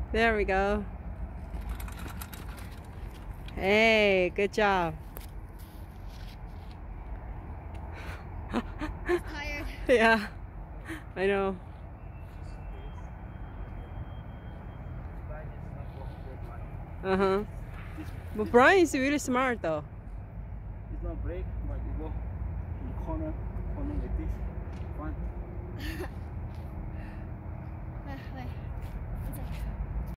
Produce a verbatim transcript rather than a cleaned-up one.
There we go. Hey, good job. Tired. Yeah, I know. Uh-huh. But Brian is really smart though. It's not brake, but you go in the corner, corner like this. Fine.